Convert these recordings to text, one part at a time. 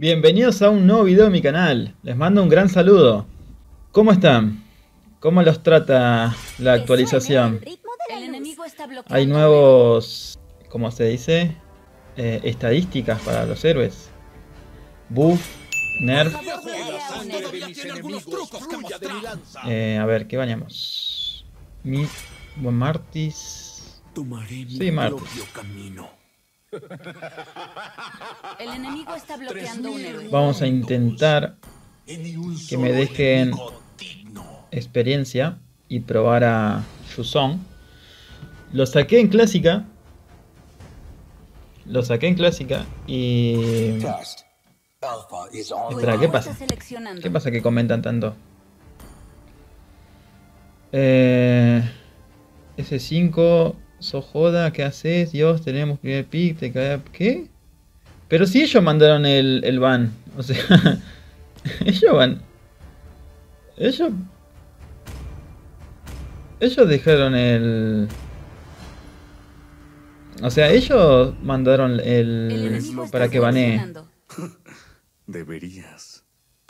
Bienvenidos a un nuevo video de mi canal. Les mando un gran saludo. ¿Cómo están? ¿Cómo los trata la actualización? El enemigo está bloqueando. Hay nuevos, ¿cómo se dice? Estadísticas para los héroes. Buff, nerf. A ver, ¿qué bañamos? Martis. Sí, Martis. El enemigo está bloqueando un héroe. Vamos a intentar que me dejen experiencia y probar a Shuzong. Lo saqué en clásica. Y... Espera, ¿qué pasa? ¿Qué pasa que comentan tanto? S5, sos joda, ¿qué haces? Dios, tenemos primer pick, te cae... ¿Qué? Pero si ellos mandaron el ban. O sea, ellos van... Ellos dejaron el... O sea, ellos mandaron el... para que banee. Deberías.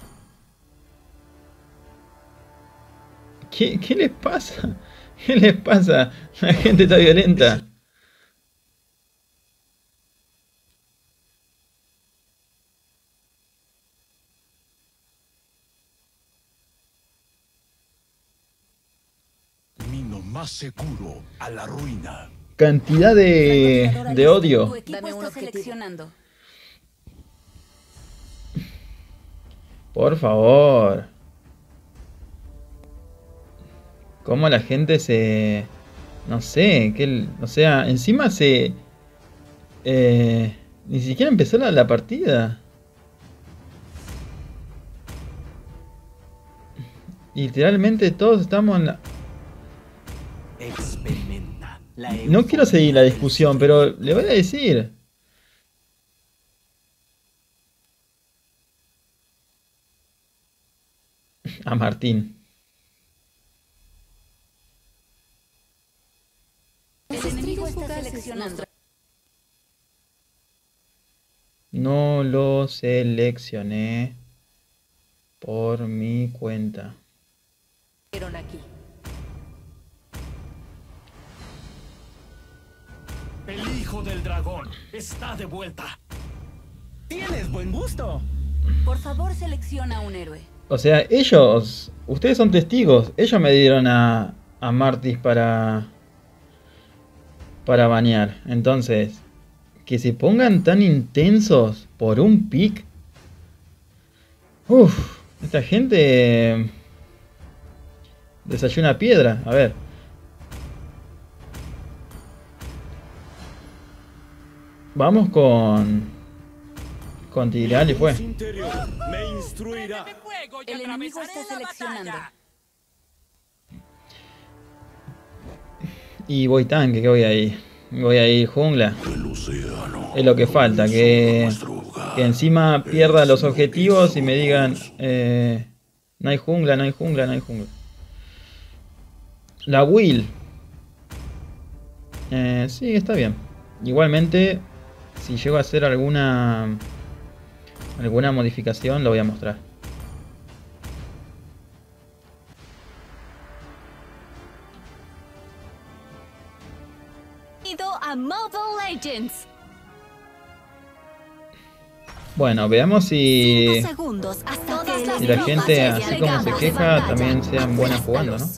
¿Qué les pasa? ¿Qué les pasa? La gente está violenta. Camino más seguro a la ruina. Cantidad de odio. Tu equipo está seleccionando. Por favor. Cómo la gente se... No sé, o sea, encima se... ni siquiera empezó la partida. Literalmente todos estamos en la... No quiero seguir la discusión, pero le voy a decir. A Martín. El enemigo está seleccionando. No lo seleccioné por mi cuenta. Aquí. El hijo del dragón está de vuelta. ¡Tienes buen gusto! Por favor, selecciona un héroe. O sea, ellos... Ustedes son testigos. Ellos me dieron a Martis para banear. Entonces, que se pongan tan intensos por un pick. Uff, esta gente desayuna piedra. A ver. Vamos con Tigreal y fue. El enemigo está seleccionando. Y voy tanque, que voy ahí. Voy a ir jungla. Es lo que falta, que encima pierda los objetivos y me digan no hay jungla, no hay jungla, no hay jungla. La Will. Sí, está bien. Igualmente, si llego a hacer alguna modificación, lo voy a mostrar. A Mobile Legends. Bueno, veamos si Hasta la gente, así como se queja, también sean buenas jugando, ¿no?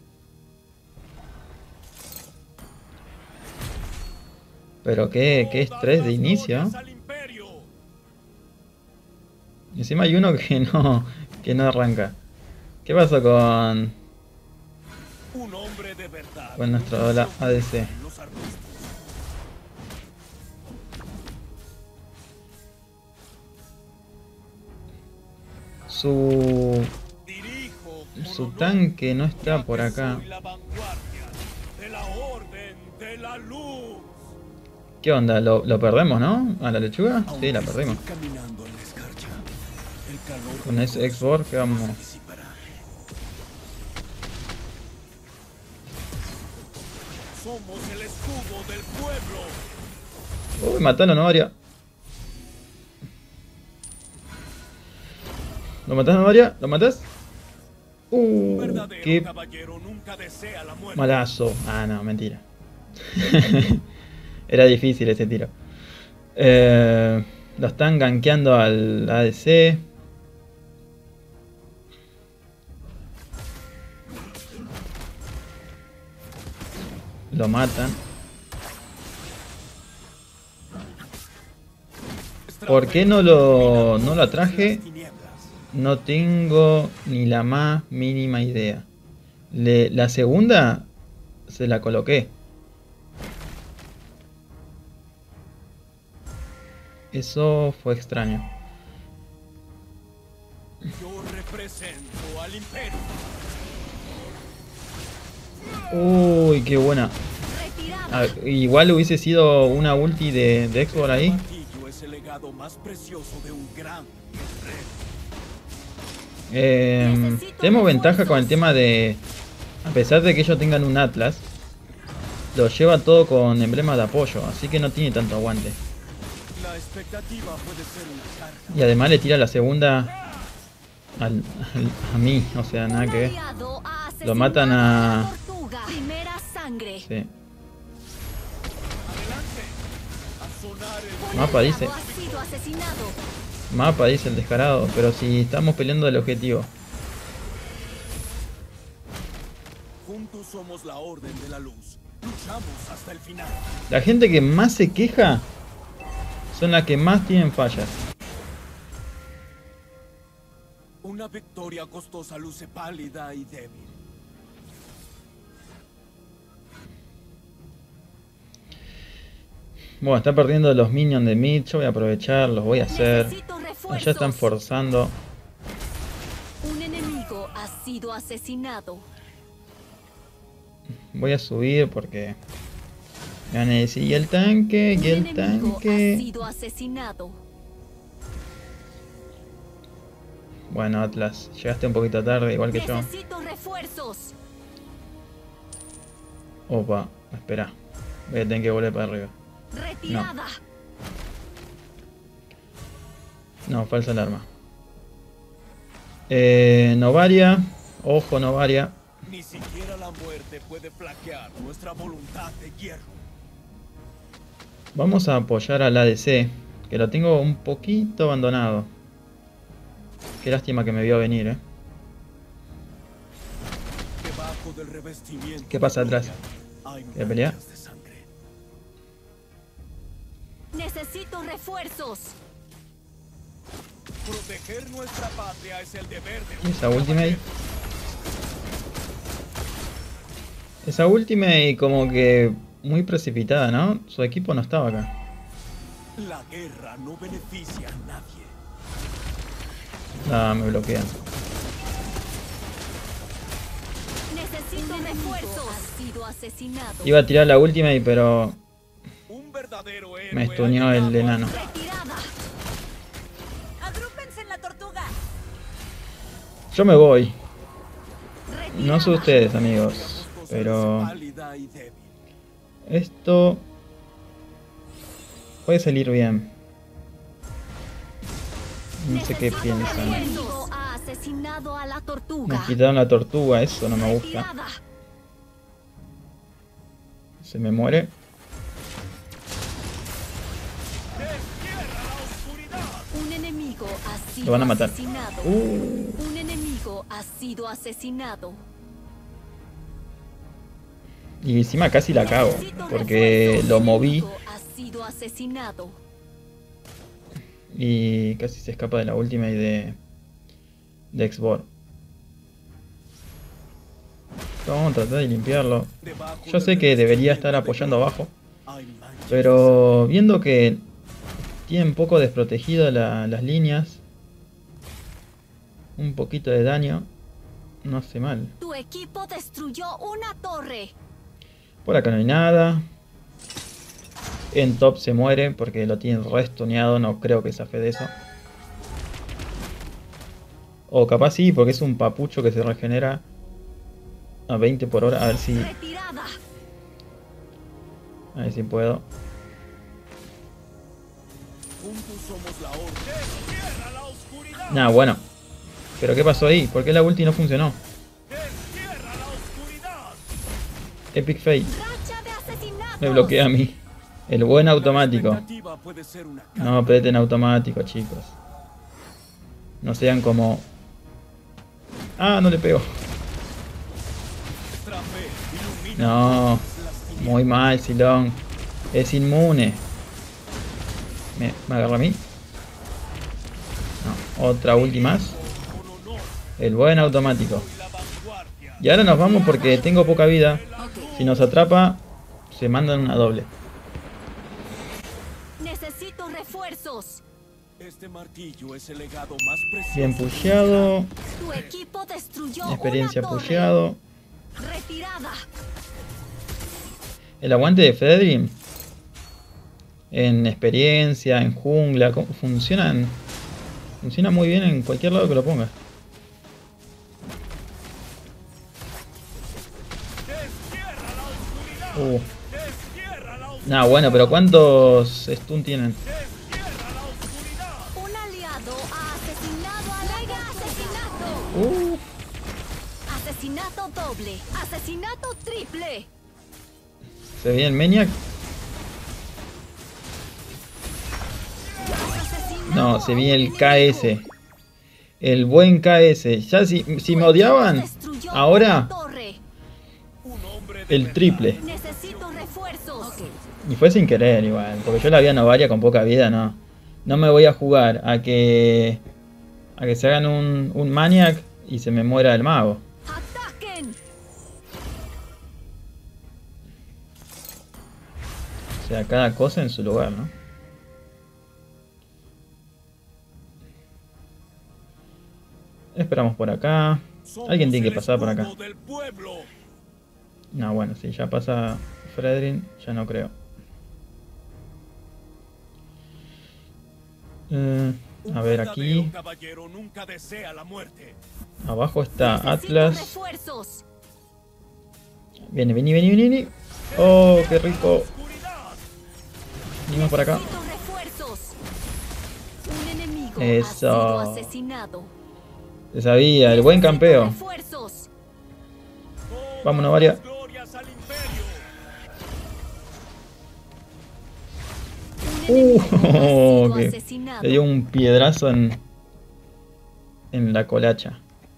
Pero qué estrés de inicio. Y encima hay uno que no arranca. ¿Qué pasó con nuestro ADC? Su tanque no está por acá. ¿Qué onda? ¿Lo perdemos, no? ¿A la lechuga? Sí, la perdimos. Con ese X-Borg que vamos. Somos el escudo del pueblo. Uy, mataron a Novaria. ¿Lo matás, Novaria? ¿Lo matás? Qué caballero nunca desea la muerte. malazo. Ah, no, mentira. Era difícil ese tiro. Lo están gankeando al ADC. Lo matan. ¿Por qué no lo atraje? No tengo ni la más mínima idea. La segunda se la coloqué. Eso fue extraño. Yo represento al imperio. Uy, qué buena. Ah, igual hubiese sido una ulti de Xbox ahí. Martillo es el legado más precioso de un gran Tenemos ventaja con el tema de... A pesar de que ellos tengan un Atlas, lo lleva todo con emblemas de apoyo, así que no tiene tanto aguante. La expectativa puede ser una carga. Y además le tira la segunda a mí, o sea, nada que ver. Lo matan a... Primera sangre. Sí. Adelante. A sonar el Mapa dice. Ha sido asesinado. Mapa dice el descarado, pero si estamos peleando el objetivo. Juntos somos la orden de la luz. Luchamos hasta el final. La gente que más se queja son las que más tienen fallas. Una victoria costosa luce pálida y débil. Bueno, está perdiendo los minions de mid. Yo voy a aprovechar, los voy a hacer. Necesito refuerzos. Ya están forzando. Un enemigo ha sido asesinado. Voy a subir porque me van a decir, y el tanque, y el Un enemigo ha tanque. sido asesinado. Bueno, Atlas, llegaste un poquito tarde, igual que yo. Necesito refuerzos. Opa, espera. Voy a tener que volver para arriba. Retirada. No, falsa alarma. Novaria. Ojo, Novaria. Ni siquiera la muerte puede flaquear nuestra voluntad de hierro. Vamos a apoyar al ADC, que lo tengo un poquito abandonado. Qué lástima que me vio venir, Debajo del revestimiento ¿Qué pasa de atrás? gloria hay ¿Quieres pelear? manchas de sangre. Necesito refuerzos. Proteger nuestra patria es el deber de ¿Y un esa ultimate? caballero. Esa ultimate como que muy precipitada, ¿no? Su equipo no estaba acá. La guerra no beneficia a nadie. Ah, me bloquean. Necesito refuerzos. Ha sido asesinado. Iba a tirar la ultimate, pero Un verdadero héroe me ha stuneó el llegado a- enano. Retirada. ¡Agrúpense en la tortuga! Yo me voy. Retirada. No sé ustedes, amigos, Costosa pero luce pálida y débil. esto puede salir bien. No sé qué Necesito piensan. refuerzos. El enemigo ha asesinado a la Me tortuga. quitaron la tortuga, eso no me gusta. Retirada. Se me muere. Destierra la oscuridad. Un enemigo ha sido Lo van a matar. asesinado. Un enemigo ha sido asesinado. Y encima casi la cago, Necesito porque refuerzos. lo Un moví enemigo ha sido asesinado. y casi se escapa de la ultimate de Xbox. Vamos a tratar de limpiarlo. Debajo Yo del sé que debería estar revestimiento de apoyando gloria abajo, hay manchas pero viendo que tienen un poco desprotegidas las líneas, un poquito de daño, no hace mal. Tu equipo destruyó una torre. Por acá no hay nada. En top se muere porque lo tienen restuneado, no creo que zafe de eso. O capaz sí, porque es un papucho que se regenera a 20 por hora. A ver si Retirada. puedo. Juntos somos la orden. Destierra la oscuridad. Nah, bueno. ¿Pero qué pasó ahí? ¿Por qué la ulti no funcionó? Epic fail. Me bloquea a mí. El buen automático. No apreten automático, chicos. No sean como... Ah, no le pego. No. Muy mal, Silong. Es inmune. ¿Me agarra a mí? No. Otra ulti más. El buen automático. Y ahora nos vamos porque tengo poca vida. Si nos atrapa, se mandan una doble. Necesito refuerzos. Este martillo es el legado más precioso. Bien pusheado. Tu equipo destruyó Experiencia una torre. pusheado. Retirada. El aguante de Fredrin en experiencia, en jungla, funciona muy bien en cualquier lado que lo pongas. Nah, bueno, pero ¿cuántos stun tienen? Un aliado ha asesinado a Mega asesinato. Asesinato doble. Asesinato triple. ¿Se viene el Maniac? No, se viene el KS. El buen KS. Ya si me odiaban, ahora el triple. Necesito refuerzos. Y fue sin querer igual, porque yo la vi a Novaria con poca vida, no. No me voy a jugar a que se hagan un Maniac y se me muera el mago. ¡Ataquen! O sea, cada cosa en su lugar, ¿no? Esperamos por acá. Alguien tiene que pasar por acá. No, bueno, si ya pasa Fredrin, ya no creo. A ver aquí. Abajo está Atlas. Viene. Oh, qué rico. Venimos por acá. Eso. Se sabía, el buen campeo. Vámonos, Varia. Le dio un piedrazo en la colacha.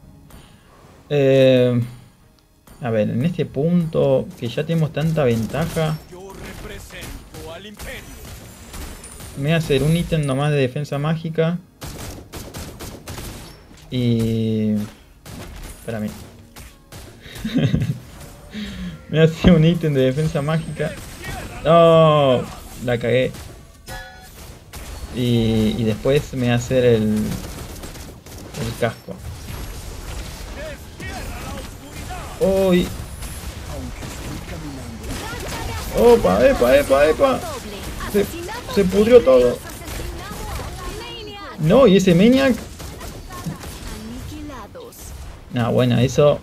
A ver, en este punto que ya tenemos tanta ventaja, me voy a hacer un ítem nomás de defensa mágica. Y... espérame. Me voy a hacer un ítem de defensa mágica. No, la cagué. Y después me voy a hacer el casco. ¡Uy! ¡Opa! ¡Epa! Se pudrió todo. No, y ese Maniac. Ah, bueno, eso.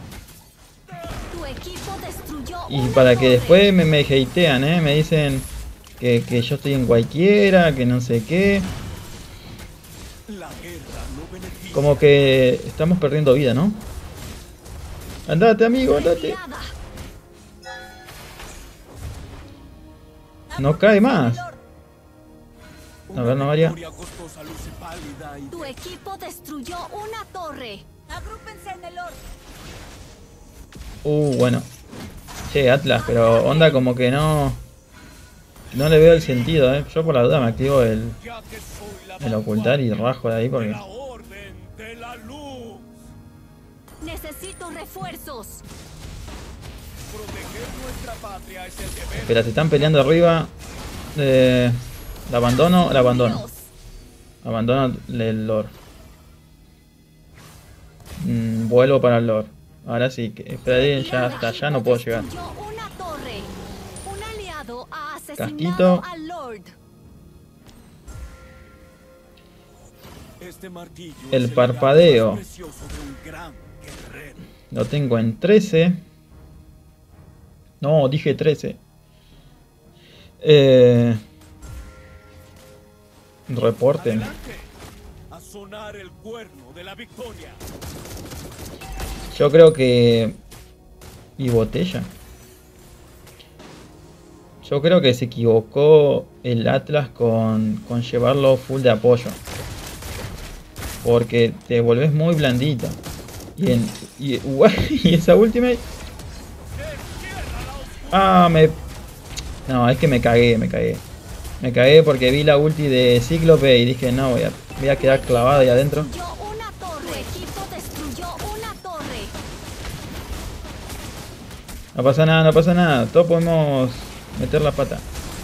Y para que después me hatean, me dicen que yo estoy en cualquiera, que no sé qué. Como que estamos perdiendo vida, ¿no? Andate, amigo, andate. No cae más. A ver, Novaria. Tu equipo destruyó una torre. Agrúpense en el orden. Bueno. Che, Atlas, pero onda como que no le veo el sentido, Yo por la duda me activo el ocultar y rajo de ahí porque... Necesito refuerzos. Espera, se están peleando arriba. La abandono. Abandono el Lord. Vuelvo para el Lord. Ahora sí, que Freddy ya hasta allá no puedo llegar. Casquito. El parpadeo. Lo tengo en 13. No, dije 13. Reporten. sonar el cuerno de la victoria. Yo creo que... ¿Y botella? Yo creo que se equivocó el Atlas con llevarlo full de apoyo. Porque te volvés muy blandito. Y esa ultimate... Ah, No, es que me cagué. Me cagué porque vi la ulti de Cíclope y dije, no, voy a quedar clavado ahí adentro. No pasa nada, no pasa nada. Todos podemos meter la pata.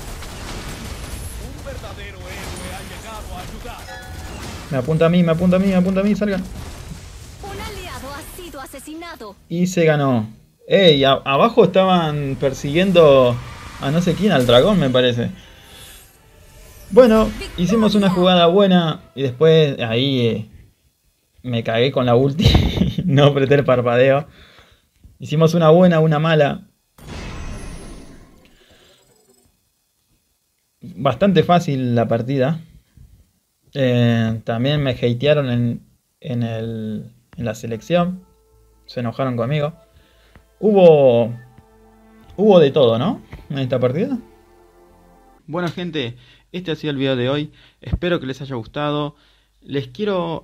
Un verdadero héroe ha llegado a ayudar. Me apunta a mí, salga. Un aliado ha sido asesinado. Y se ganó. Ey, abajo estaban persiguiendo a no sé quién, al dragón me parece. Bueno, hicimos una jugada buena y después ahí me cagué con la ulti. No apreté el parpadeo. Hicimos una buena, una mala. Bastante fácil la partida. También me hatearon en la selección. Se enojaron conmigo. Hubo de todo, ¿no? En esta partida. Bueno, gente, este ha sido el video de hoy. Espero que les haya gustado. Les quiero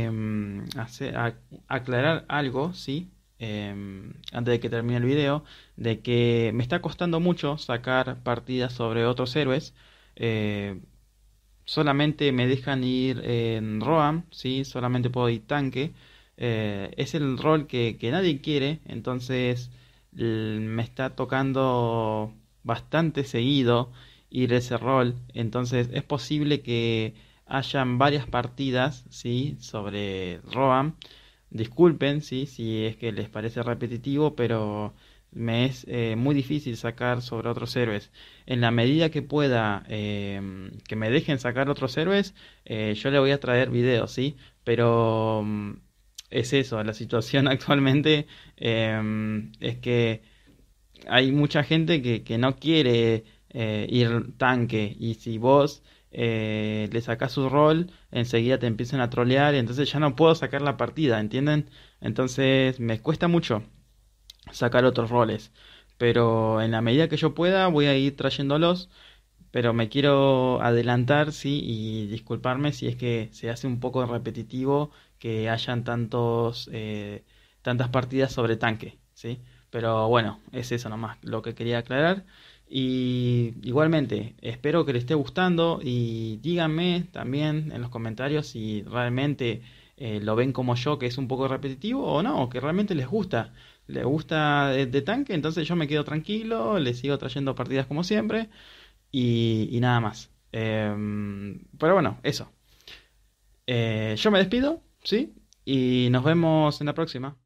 aclarar algo, ¿sí? Antes de que termine el video, de que me está costando mucho sacar partidas sobre otros héroes. Solamente me dejan ir en Roam, ¿sí? Solamente puedo ir tanque. Es el rol que nadie quiere, entonces me está tocando bastante seguido ir ese rol. Entonces es posible que hayan varias partidas, ¿sí? Sobre Roam. Disculpen, ¿sí? Si es que les parece repetitivo, pero me es muy difícil sacar sobre otros héroes. En la medida que pueda que me dejen sacar otros héroes, yo le voy a traer videos, ¿sí? Pero es eso, la situación actualmente es que hay mucha gente que no quiere ir tanque, y si vos le sacás su rol, enseguida te empiezan a trolear y entonces ya no puedo sacar la partida, ¿entienden? Entonces me cuesta mucho sacar otros roles, pero en la medida que yo pueda voy a ir trayéndolos. Pero me quiero adelantar, sí, y disculparme si es que se hace un poco repetitivo que hayan tantas partidas sobre tanque, ¿sí? Pero bueno, es eso nomás lo que quería aclarar. Y igualmente, espero que les esté gustando y díganme también en los comentarios si realmente lo ven como yo, que es un poco repetitivo, o no, o que realmente les gusta. Les gusta de tanque, entonces yo me quedo tranquilo, les sigo trayendo partidas como siempre. Y nada más. Pero bueno, eso. Yo me despido, ¿sí? Y nos vemos en la próxima.